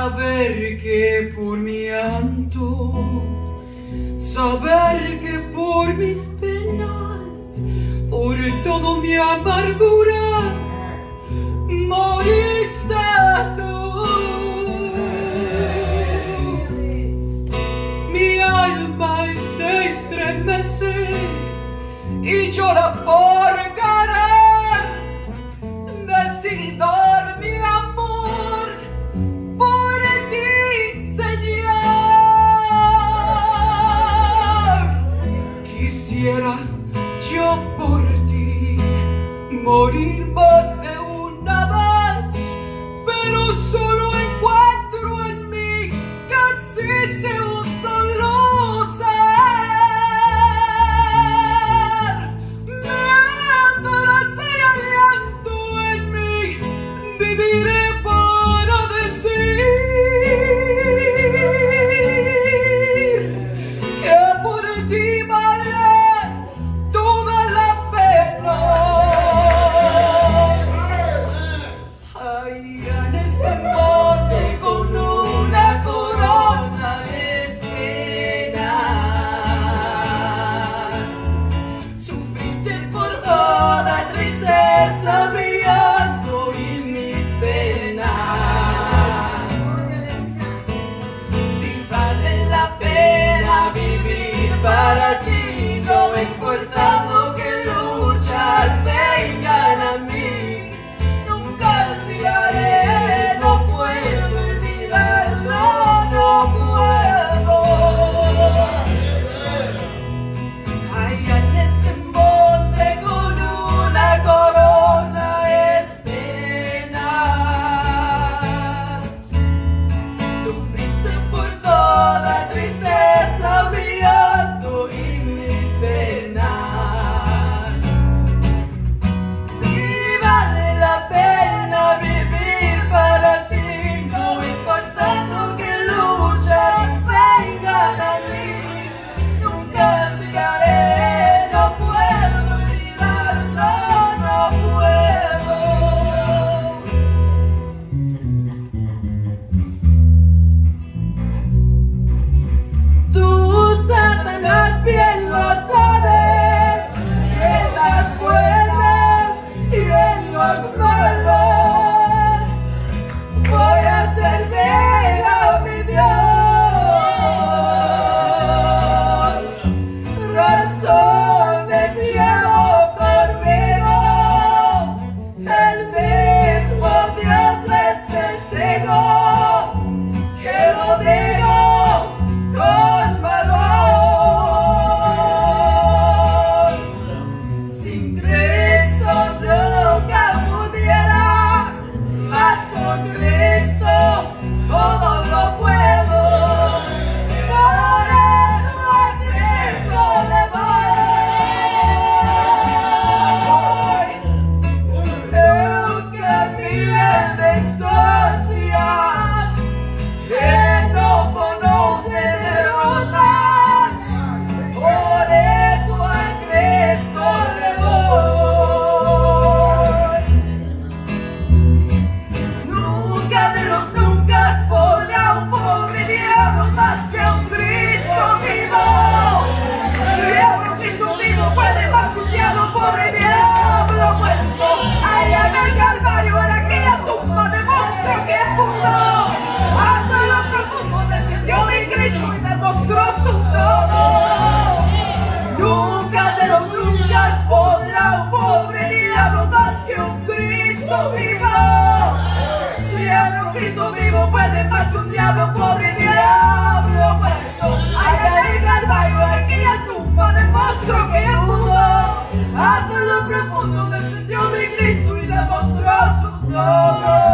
Saber que por mi llanto, saber que por mis penas, por todo mi amargura, moriste tú. Mi alma se estremece y llora por querer decidor mi amor por ti, Señor. Quisiera yo por ti morir más de una vez, pero solo encuentro en mí que existe un solo ser. Mientras haya aliento en mí, viviré para decir que por ti vale toda la pena. Ay, en ese monte con una corona de espinas, sufriste por toda tristeza, mi llanto y mis penas. Si vale la pena vivir para ti, no importando que luchas vengan a mí, nunca olvidaré, no puedo olvidarlo, no puedo. Ay, en ese monte con una corona espinas, sufriste por toda tristeza, mi llanto y mis penas. Si vale la pena vivir para ti, no importando que luchas vengan a mí, nunca olvidaré, no puedo olvidarlo, no puedo. Tú, Satanás, bien lo sabes, en las buenas y en los malos, voy a servir a mi Dios. Razón de cielo conmigo, el mismo Dios es testigo, que lo digo con valor. Sin Cristo nunca pudiera, mas con Cristo todo lo puedo. Por eso a Cristo le doy. Aunque mi distancia, que no conoce derrotas, por eso a Cristo le doy. Nunca de los nunca podrá un pobre diablo más que un Cristo vivo. Si un Cristo vivo puede más que un diablo, pobre diablo puesto. Allá en el Calvario, en aquella tumba, demostró que pudo. Hasta lo profundo descendió mi Cristo y demostró su todo. Nunca de los nunca podrá un pobre diablo más que un Cristo vivo. Si un Cristo vivo puede más que un diablo, pobre diablo muerto. Allá en el Calvario, en aquella tumba, demostró que pudo. Hasta lo profundo descendió mi Cristo y demostró su todo.